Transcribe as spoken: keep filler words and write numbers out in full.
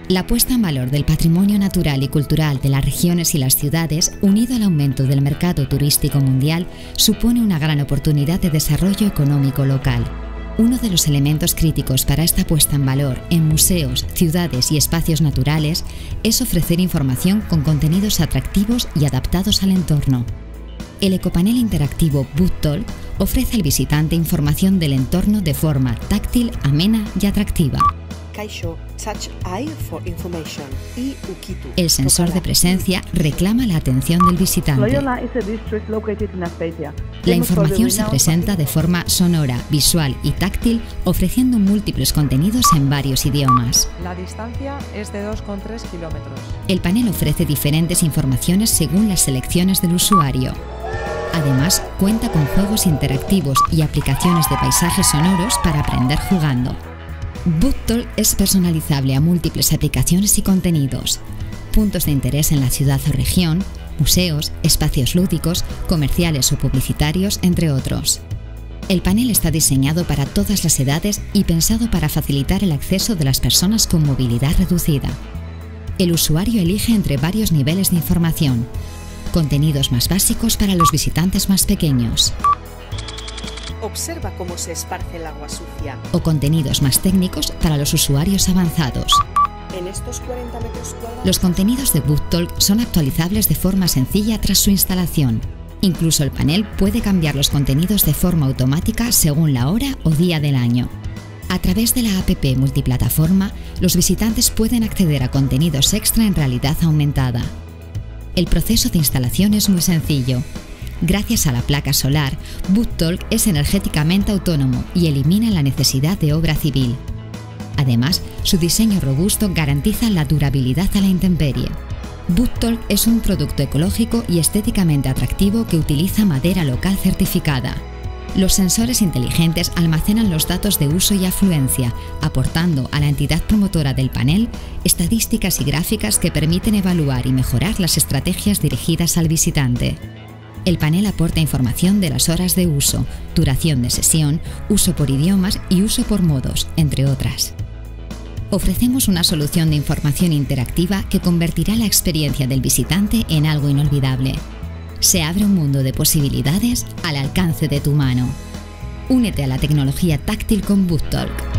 La puesta en valor del patrimonio natural y cultural de las regiones y las ciudades, unido al aumento del mercado turístico mundial, supone una gran oportunidad de desarrollo económico local. Uno de los elementos críticos para esta puesta en valor en museos, ciudades y espacios naturales es ofrecer información con contenidos atractivos y adaptados al entorno. El ecopanel interactivo BootTalk ofrece al visitante información del entorno de forma táctil, amena y atractiva. El sensor de presencia reclama la atención del visitante. La información se presenta de forma sonora, visual y táctil, ofreciendo múltiples contenidos en varios idiomas. La distancia es de dos coma tres kilómetros. El panel ofrece diferentes informaciones según las selecciones del usuario. Además, cuenta con juegos interactivos y aplicaciones de paisajes sonoros para aprender jugando. BootTalk es personalizable a múltiples aplicaciones y contenidos, puntos de interés en la ciudad o región, museos, espacios lúdicos, comerciales o publicitarios, entre otros. El panel está diseñado para todas las edades y pensado para facilitar el acceso de las personas con movilidad reducida. El usuario elige entre varios niveles de información, contenidos más básicos para los visitantes más pequeños. Observa cómo se esparce el agua sucia. O contenidos más técnicos para los usuarios avanzados. En estos cuarenta metros cuadrados... Los contenidos de BootTalk son actualizables de forma sencilla tras su instalación. Incluso el panel puede cambiar los contenidos de forma automática según la hora o día del año. A través de la app multiplataforma, los visitantes pueden acceder a contenidos extra en realidad aumentada. El proceso de instalación es muy sencillo. Gracias a la placa solar, BootTalk es energéticamente autónomo y elimina la necesidad de obra civil. Además, su diseño robusto garantiza la durabilidad a la intemperie. BootTalk es un producto ecológico y estéticamente atractivo que utiliza madera local certificada. Los sensores inteligentes almacenan los datos de uso y afluencia, aportando a la entidad promotora del panel estadísticas y gráficas que permiten evaluar y mejorar las estrategias dirigidas al visitante. El panel aporta información de las horas de uso, duración de sesión, uso por idiomas y uso por modos, entre otras. Ofrecemos una solución de información interactiva que convertirá la experiencia del visitante en algo inolvidable. Se abre un mundo de posibilidades al alcance de tu mano. Únete a la tecnología táctil con BootTalk.